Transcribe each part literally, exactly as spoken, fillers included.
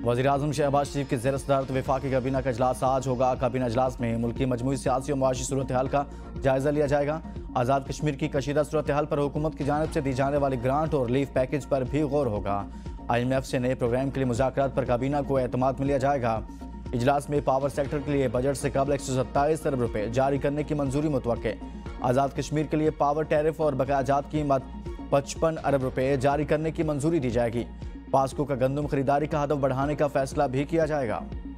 वज़ीर-ए-आज़म शहबाज शरीफ की ज़ेर सदारत वफाकी काबीना का इजलास आज होगा। काबीना इजलास में मुल्की मजमूई सियासी और मुआशी सूरत हाल का जायजा लिया जाएगा। आज़ाद कश्मीर की कशीदा सूरत हाल पर हुकूमत की जानिब से दी जाने वाली ग्रांट और रिलीफ पैकेज पर भी गौर होगा। आई एम एफ से नए प्रोग्राम के लिए मुज़ाकरात पर काबीना को एतमाद में लिया जाएगा। इजलास में पावर सेक्टर के लिए बजट से कबल एक सौ सत्ताईस अरब रुपये जारी करने की मंजूरी मुतवक्के। आज़ाद कश्मीर के लिए पावर टैरिफ और बकायाजात की पचपन अरब रुपये जारी करने की मंजूरी दी जाएगी। पास्को का गंदम खरीदारी का हदफ बढ़ाने का फैसला भी किया जाएगा।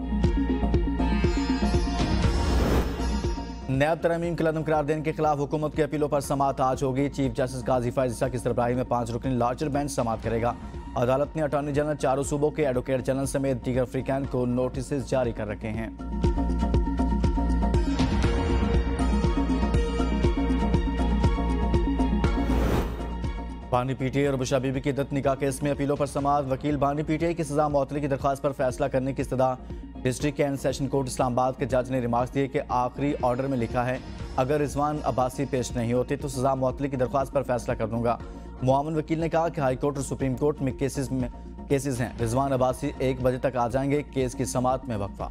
नैब तरमीम के लदम करार देने के खिलाफ हुकूमत की अपीलों पर समाअत आज होगी। चीफ जस्टिस काजी फैज ईसा की सरबराही में पांच रुकनी लार्जर बेंच समाअत करेगा। अदालत ने अटॉर्नी जनरल चारों सूबों के एडवोकेट जनरल समेत दीगर अफ्रीकैन को नोटिस जारी कर रखे हैं। बानी पीटीआई और बुशरा बीबी की दत्त निकाह केस में अपीलों पर समाअत। वकील बानी पीटीआई की सजा मुअत्तली की दरख्वास्त पर फैसला करने की इस्तदा। District and session court Islamabad के जज ने रिमार्क्स दिए कि आखिरी ऑर्डर में लिखा है अगर रिजवान अब्बासी पेश नहीं होते तो सजा मुअत्तली की दरख्वास्त पर फैसला कर दूंगा। मुआवन वकील ने कहा कि हाई कोर्ट और सुप्रीम कोर्ट में केसेस में केसेस हैं। रिजवान अब्बासी एक बजे तक आ जाएंगे। केस की समाअत में वक्फा।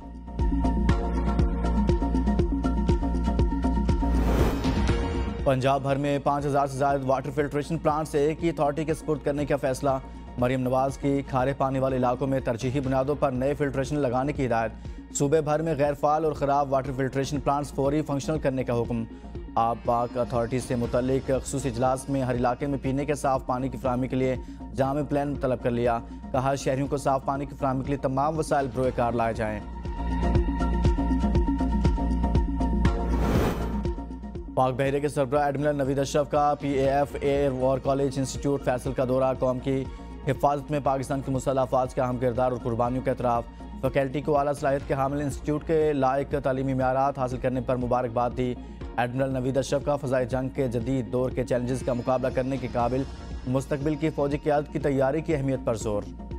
पंजाब भर में पाँच हज़ार से ज्यादा वाटर फिल्ट्रेशन प्लांट से एक ही अथॉरिटी के सपुर्द करने का फैसला। मरियम नवाज की खारे पानी वाले इलाकों में तरजीही बुनियादों पर नए फिल्ट्रेशन लगाने की हिदायत। सूबे भर में गैर फाल और ख़राब वाटर फिल्ट्रेशन प्लांट्स फौरी फंक्शनल करने का हुक्म। आब पाक अथॉरिटी से मुतल्लिक ख़ुसूसी इजलास में हर इलाके में पीने के साफ पानी की फराहमी के लिए जामे प्लान तलब कर लिया। कहा शहरियों को साफ पानी की फराहमी के लिए तमाम वसाइल बरोए कार लाए जाएँ। पाक बहरे के सरबराह एडमिरल नवीद अशरफ का P A F air war college institute Faisal का दौरा। कौम की हिफाजत में पाकिस्तान की मुसल्लह अफवाज के अहम किरदार और कुर्बानियों का एतराफ़। फैकल्टी को आला सलाहियत के हामिल इंस्टीट्यूट के लायक तालीमी मेयारात हासिल करने पर मुबारकबाद दी। एडमिरल नवीद अशरफ का फ़ज़ाए जंग के जदीद दौर के चैलेंजेस का मुकाबला करने के काबिल मुस्तकबिल की फ़ौजी क़यादत की तैयारी की अहमियत पर जोर।